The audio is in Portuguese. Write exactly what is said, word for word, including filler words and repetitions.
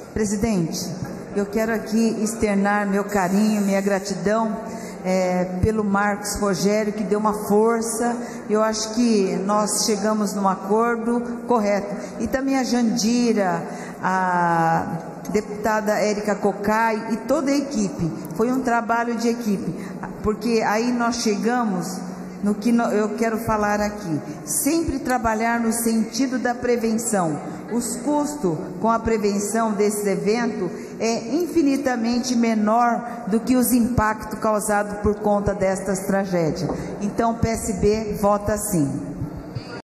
Presidente, eu quero aqui externar meu carinho, minha gratidão é, pelo Marcos Rogério, que deu uma força. Eu acho que nós chegamos num acordo correto. E também a Jandira, a deputada Érica Cocai e toda a equipe. Foi um trabalho de equipe, porque aí nós chegamos no que eu quero falar aqui. Sempre trabalhar no sentido da prevenção. Os custos com a prevenção desse evento é infinitamente menor do que os impactos causados por conta destas tragédias. Então, o P S B vota sim.